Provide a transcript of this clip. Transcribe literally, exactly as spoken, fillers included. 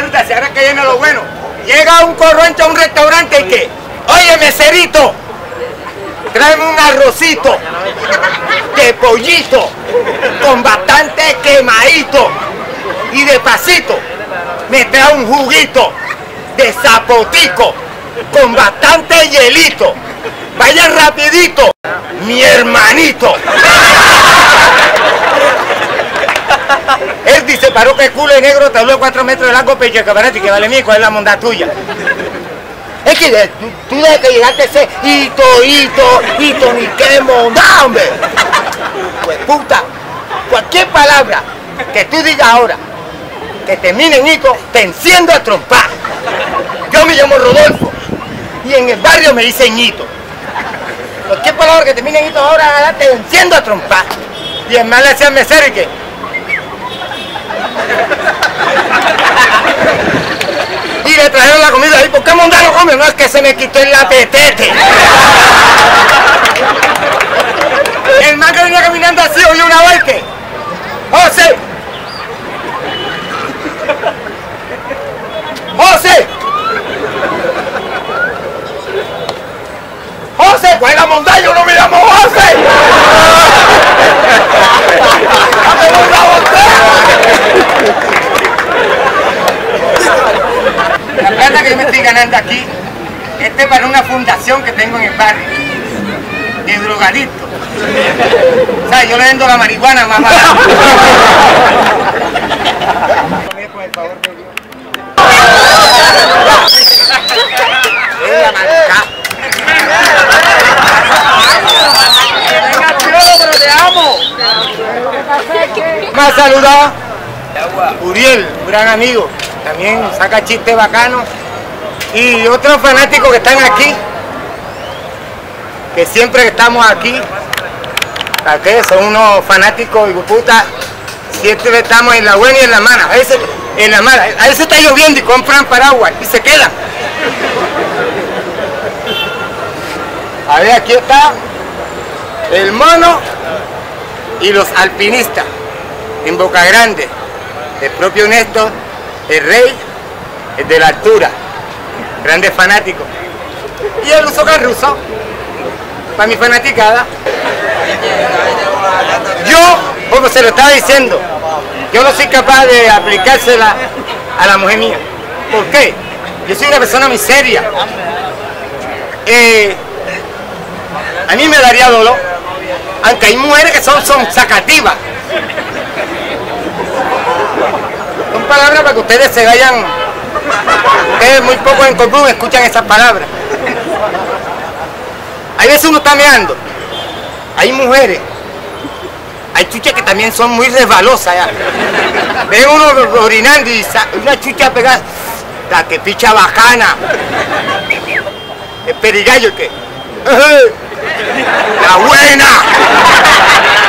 salúdase, ahora que viene lo bueno. Llega un corroncho a un restaurante y que, oye, meserito, tráeme un arrocito de pollito con bastante quemadito y de pasito me trae un juguito de zapotico con bastante hielito. Vaya rapidito, mi hermanito. Él dice, paró que culo de negro, te habló cuatro metros de largo, pecho de cabarete, que vale mico, es la monda tuya. Es que de, tú, tú desde que llegaste ese hito, hito, hito, ni qué monda, hombre. Pues puta, cualquier palabra que tú digas ahora, que termine en hito, te enciendo a trompar. Yo me llamo Rodolfo, y en el barrio me dicen hito. Cualquier palabra que termine en hito ahora, te enciendo a trompar. Y el mal le decía al mesero y que... Y le trajeron la comida ahí. ¿Por qué monda no come? No, es que se me quitó el apetete. El man que venía caminando así oyó una vez que... ¡José! ¡José! ¡José! ¿Cuál es la monda? Yo no me llamo José. La plata que yo me estoy ganando aquí, este es para una fundación que tengo en el barrio, de drogadictos. O sea, yo le vendo la marihuana más barata. Con el favor de Dios. Es la marca. Venga, pero te amo. Me ha saludado Uriel, un gran amigo. También saca chistes bacanos. Y otros fanáticos que están aquí, que siempre que estamos aquí, ¿para qué? Son unos fanáticos y puta, siempre estamos en la buena y en la mala. A veces en la mala, a veces está lloviendo y compran paraguas y se quedan. A ver, aquí está el mono y los alpinistas en Boca Grande, el propio Néstor, el rey, el de la altura, grandes fanáticos. Y el Ruso Carruso, para mi fanaticada. Yo, como se lo estaba diciendo, yo no soy capaz de aplicársela a la mujer mía. ¿Por qué? Yo soy una persona muy seria. Eh, a mí me daría dolor, aunque hay mujeres que son, son sacativas. Son palabras para que ustedes se vayan, ustedes muy poco en común escuchan esas palabras. Hay veces uno está meando, hay mujeres, hay chuchas que también son muy resbalosas ya. Ven uno orinando y una chucha pegada, la que picha bacana, el perigallo que, la buena.